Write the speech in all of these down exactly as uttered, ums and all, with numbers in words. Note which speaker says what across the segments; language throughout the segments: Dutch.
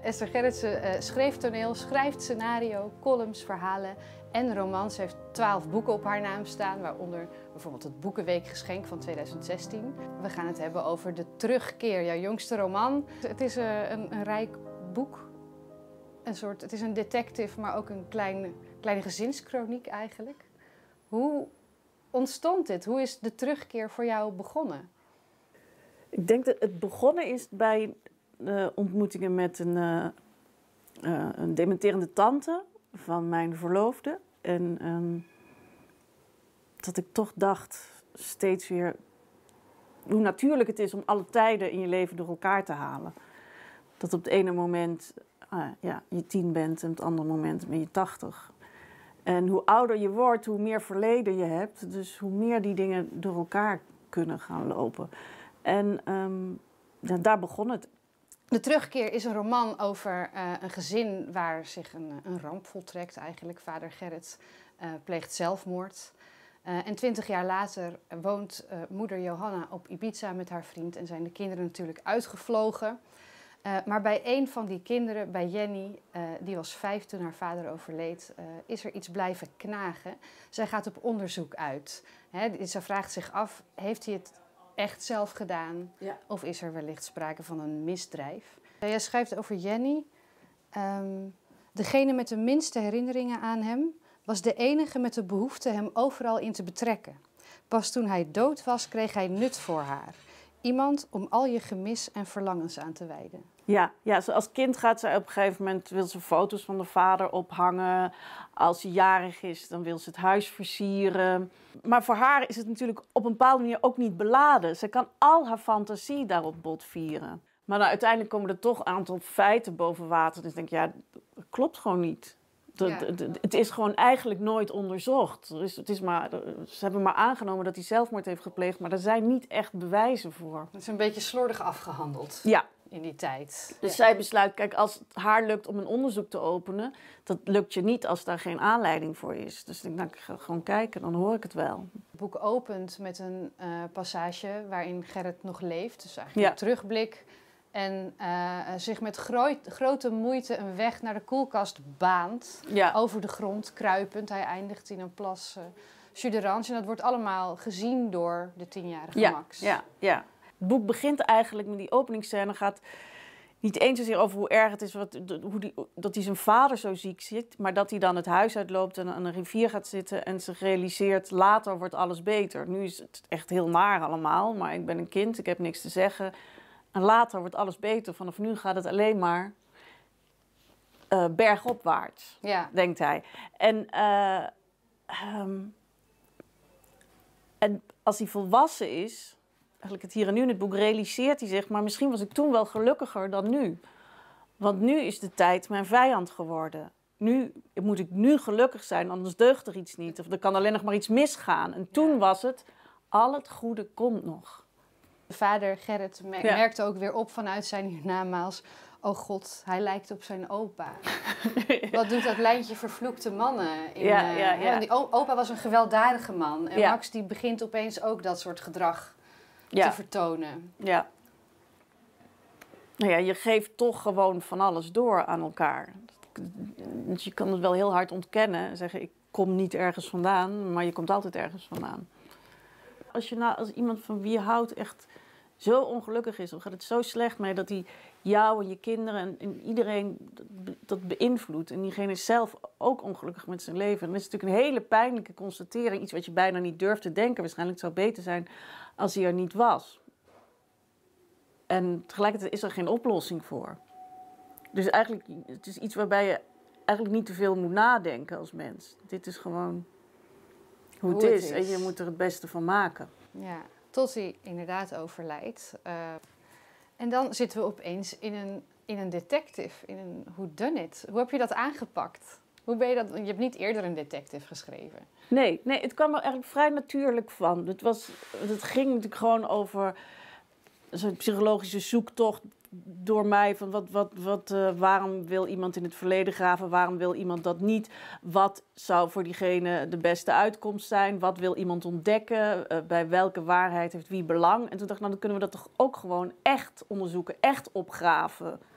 Speaker 1: Esther Gerritsen uh, schreef toneel, schrijft scenario, columns, verhalen en romans. Ze heeft twaalf boeken op haar naam staan, waaronder bijvoorbeeld het Boekenweekgeschenk van tweeduizend zestien. We gaan het hebben over De Terugkeer, jouw jongste roman. Het is uh, een, een rijk boek. Een soort, het is een detective, maar ook een klein, kleine gezinskroniek eigenlijk. Hoe ontstond dit? Hoe is De Terugkeer voor jou begonnen?
Speaker 2: Ik denk dat het begonnen is bij uh, ontmoetingen met een, uh, uh, een dementerende tante van mijn verloofde. En um, dat ik toch dacht steeds weer hoe natuurlijk het is om alle tijden in je leven door elkaar te halen. Dat op het ene moment uh, ja, je tien bent en op het andere moment ben je tachtig. En hoe ouder je wordt, hoe meer verleden je hebt. Dus hoe meer die dingen door elkaar kunnen gaan lopen. En um, ja, daar begon het.
Speaker 1: De Terugkeer is een roman over uh, een gezin waar zich een, een ramp voltrekt eigenlijk. Vader Gerrit uh, pleegt zelfmoord. Uh, en twintig jaar later woont uh, moeder Johanna op Ibiza met haar vriend en zijn de kinderen natuurlijk uitgevlogen. Uh, maar bij een van die kinderen, bij Jenny, uh, die was vijf toen haar vader overleed, uh, is er iets blijven knagen. Zij gaat op onderzoek uit. Hè, ze vraagt zich af, heeft hij het echt zelf gedaan? Ja. Of is er wellicht sprake van een misdrijf? Uh, jij schrijft over Jenny. Um, degene met de minste herinneringen aan hem was de enige met de behoefte hem overal in te betrekken. Pas toen hij dood was, kreeg hij nut voor haar. Iemand om al je gemis en verlangens aan te wijden.
Speaker 2: Ja, ja, als kind gaat ze op een gegeven moment wil ze foto's van de vader ophangen. Als hij jarig is, dan wil ze het huis versieren. Maar voor haar is het natuurlijk op een bepaalde manier ook niet beladen. Ze kan al haar fantasie daarop botvieren. Maar dan uiteindelijk komen er toch een aantal feiten boven water. Dus denk ik, ja, dat klopt gewoon niet. Dat, ja. het, het is gewoon eigenlijk nooit onderzocht. Er is, het is maar, ze hebben maar aangenomen dat hij zelfmoord heeft gepleegd, maar er zijn niet echt bewijzen voor.
Speaker 1: Het is een beetje slordig afgehandeld.
Speaker 2: Ja.
Speaker 1: In die tijd.
Speaker 2: Dus
Speaker 1: ja.
Speaker 2: zij besluit, kijk, als het haar lukt om een onderzoek te openen, dat lukt je niet als daar geen aanleiding voor is. Dus ik denk, nou, ik ga gewoon kijken, dan hoor ik het wel.
Speaker 1: Het boek opent met een uh, passage waarin Gerrit nog leeft, dus eigenlijk
Speaker 2: ja.
Speaker 1: een terugblik. En uh, zich met gro grote moeite een weg naar de koelkast baant. Ja. Over de grond, kruipend. Hij eindigt in een plas uh, jus d'orange. En dat wordt allemaal gezien door de tienjarige
Speaker 2: ja.
Speaker 1: Max.
Speaker 2: Ja, ja. Het boek begint eigenlijk met die openingsscène. Gaat niet eens zozeer over hoe erg het is wat, hoe die, dat hij zijn vader zo ziek zit. Maar dat hij dan het huis uitloopt en aan een rivier gaat zitten. En zich realiseert, later wordt alles beter. Nu is het echt heel naar allemaal. Maar ik ben een kind, ik heb niks te zeggen. En later wordt alles beter. Vanaf nu gaat het alleen maar uh, bergopwaarts, ja. denkt hij. En, uh, um, en als hij volwassen is, eigenlijk het hier en nu in het boek, realiseert hij zich, maar misschien was ik toen wel gelukkiger dan nu. Want nu is de tijd mijn vijand geworden. Nu moet ik nu gelukkig zijn, anders deugt er iets niet. Of er kan alleen nog maar iets misgaan. En toen ja. was het, al het goede komt nog.
Speaker 1: Vader Gerrit mer ja. merkte ook weer op vanuit zijn hiernamaals. Oh god, hij lijkt op zijn opa. ja. Wat doet dat lijntje vervloekte mannen? In, ja, ja, ja. Uh, die opa was een gewelddadige man. En ja. Max die begint opeens ook dat soort gedrag ja. te vertonen.
Speaker 2: Ja. Nou ja, je geeft toch gewoon van alles door aan elkaar. Dus je kan het wel heel hard ontkennen en zeggen, ik kom niet ergens vandaan, maar je komt altijd ergens vandaan. Als, je nou, als iemand van wie je houdt echt zo ongelukkig is, of gaat het zo slecht mee dat hij jou en je kinderen en, en iedereen dat, dat beïnvloedt. En diegene is zelf ook ongelukkig met zijn leven. Dan is het natuurlijk een hele pijnlijke constatering. Iets wat je bijna niet durft te denken. Waarschijnlijk zou het beter zijn als hij er niet was. En tegelijkertijd is er geen oplossing voor. Dus eigenlijk, het is iets waarbij je eigenlijk niet te veel moet nadenken als mens. Dit is gewoon hoe, hoe het, is. het is. En je moet er het beste van maken.
Speaker 1: Ja, tot hij inderdaad overlijdt. Uh, en dan zitten we opeens in een, in een detective, in een whodunit. Hoe heb je dat aangepakt? Hoe ben je dat? Je hebt niet eerder een detective geschreven.
Speaker 2: Nee, nee, het kwam er eigenlijk vrij natuurlijk van. Het, was, het ging natuurlijk gewoon over zo'n psychologische zoektocht door mij. Van wat, wat, wat, uh, waarom wil iemand in het verleden graven? Waarom wil iemand dat niet? Wat zou voor diegene de beste uitkomst zijn? Wat wil iemand ontdekken? Uh, bij welke waarheid heeft wie belang? En toen dacht ik, nou, dan kunnen we dat toch ook gewoon echt onderzoeken, echt opgraven.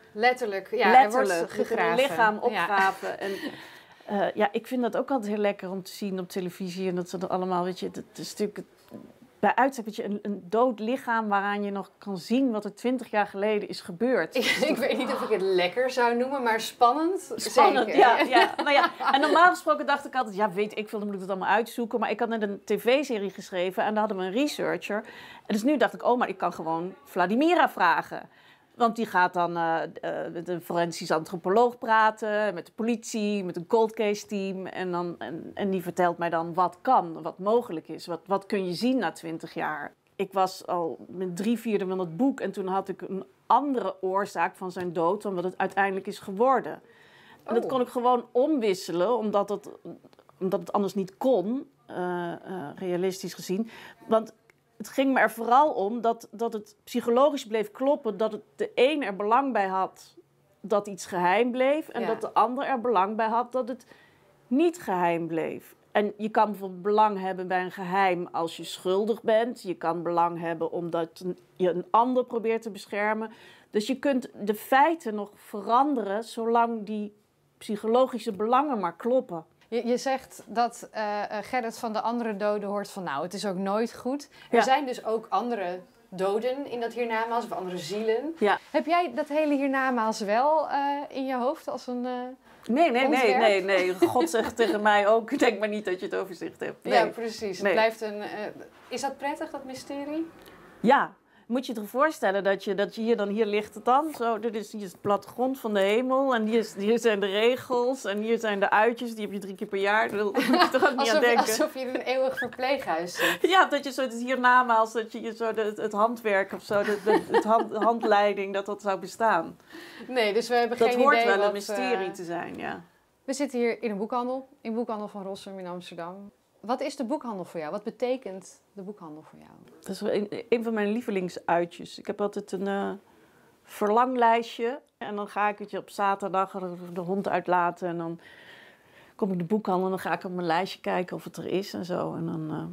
Speaker 1: Letterlijk, ja.
Speaker 2: Letterlijk,
Speaker 1: Er wordt
Speaker 2: je kunt
Speaker 1: gegraven.
Speaker 2: een lichaam opgraven.
Speaker 1: Ja.
Speaker 2: En uh, ja, ik vind dat ook altijd heel lekker om te zien op televisie. En dat ze dat allemaal, weet je, dat is natuurlijk bij uitstek dat je een, een dood lichaam waaraan je nog kan zien wat er twintig jaar geleden is gebeurd.
Speaker 1: Ik, ik weet niet of ik het lekker zou noemen, maar spannend.
Speaker 2: Spannend,
Speaker 1: zeker.
Speaker 2: ja. ja. Nou ja. En normaal gesproken dacht ik altijd, ja, weet ik veel, dan moet ik het allemaal uitzoeken. Maar ik had net een tv-serie geschreven en daar hadden we een researcher. En dus nu dacht ik, oh, maar ik kan gewoon Vladimira vragen. Want die gaat dan uh, uh, met een forensisch antropoloog praten, met de politie, met een cold case team. En, dan, en, en die vertelt mij dan wat kan, wat mogelijk is. Wat, wat kun je zien na twintig jaar. Ik was al met drie vierde van het boek en toen had ik een andere oorzaak van zijn dood dan wat het uiteindelijk is geworden. En dat kon ik gewoon omwisselen, omdat het, omdat het anders niet kon, uh, uh, realistisch gezien. Want het ging me er vooral om dat, dat het psychologisch bleef kloppen, dat het de een er belang bij had dat iets geheim bleef en
Speaker 1: ja.
Speaker 2: dat de ander er belang bij had dat het niet geheim bleef. En je kan bijvoorbeeld belang hebben bij een geheim als je schuldig bent. Je kan belang hebben omdat je een ander probeert te beschermen. Dus je kunt de feiten nog veranderen zolang die psychologische belangen maar kloppen.
Speaker 1: Je, je zegt dat uh, Gerrit van de andere doden hoort van nou, het is ook nooit goed. Er
Speaker 2: Ja.
Speaker 1: zijn dus ook andere doden in dat hiernamaals of andere zielen.
Speaker 2: Ja.
Speaker 1: Heb jij dat hele hiernamaals wel uh, in je hoofd als een uh,
Speaker 2: Nee, nee, nee,
Speaker 1: ontwerp?
Speaker 2: nee, nee. God zegt tegen mij ook, denk maar niet dat je het overzicht hebt. Nee.
Speaker 1: Ja, precies.
Speaker 2: Nee.
Speaker 1: Het blijft een, uh, is dat prettig, dat mysterie?
Speaker 2: Ja, moet je je toch voorstellen dat je, dat je hier dan, hier ligt het dan, zo, dit is, hier is het plattegrond van de hemel en hier, is, hier zijn de regels en hier zijn de uitjes, die heb je drie keer per jaar, daar moet je toch ook niet
Speaker 1: alsof,
Speaker 2: aan denken.
Speaker 1: alsof je in een eeuwig verpleeghuis zit.
Speaker 2: Ja, dat je zo het hiernamaals, dat je, je zo de, het handwerk of zo, de, de het hand, handleiding, dat dat zou bestaan.
Speaker 1: Nee, dus we hebben
Speaker 2: Dat
Speaker 1: geen
Speaker 2: hoort
Speaker 1: idee
Speaker 2: wel
Speaker 1: wat,
Speaker 2: een mysterie
Speaker 1: uh,
Speaker 2: te zijn, ja.
Speaker 1: We zitten hier in een boekhandel, in boekhandel van Rossum in Amsterdam. Wat is de boekhandel voor jou? Wat betekent de boekhandel voor jou?
Speaker 2: Dat is wel een, een van mijn lievelingsuitjes. Ik heb altijd een uh, verlanglijstje. En dan ga ik het je op zaterdag de hond uitlaten. En dan kom ik de boekhandel en dan ga ik op mijn lijstje kijken of het er is en zo. En dan, uh,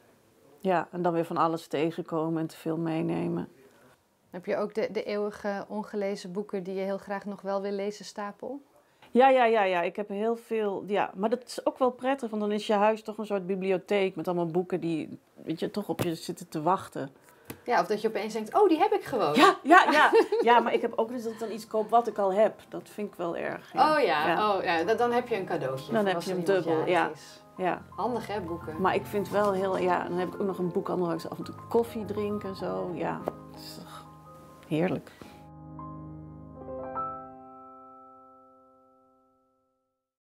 Speaker 2: ja, en dan weer van alles tegenkomen en te veel meenemen.
Speaker 1: Heb je ook de, de eeuwige ongelezen boeken die je heel graag nog wel wil lezen stapel?
Speaker 2: Ja, ja, ja, ja. Ik heb heel veel. Ja, maar dat is ook wel prettig, want dan is je huis toch een soort bibliotheek met allemaal boeken die, weet je, toch op je zitten te wachten.
Speaker 1: Ja, of dat je opeens denkt, oh, die heb ik gewoon.
Speaker 2: Ja, ja, ja. Ja, maar ik heb ook eens dat ik dan iets koop wat ik al heb. Dat vind ik wel erg. Ja.
Speaker 1: Oh ja,
Speaker 2: ja.
Speaker 1: Oh, ja. Dan, dan heb je een cadeautje.
Speaker 2: Dan
Speaker 1: voor
Speaker 2: heb
Speaker 1: als
Speaker 2: je
Speaker 1: er
Speaker 2: hem
Speaker 1: iemand
Speaker 2: dubbel,
Speaker 1: jarig
Speaker 2: ja.
Speaker 1: is.
Speaker 2: Ja.
Speaker 1: Handig hè, boeken.
Speaker 2: Maar ik vind wel heel, ja, dan heb ik ook nog een boekhandel waar ik zo af en toe koffie drink en zo. Ja, het is toch heerlijk.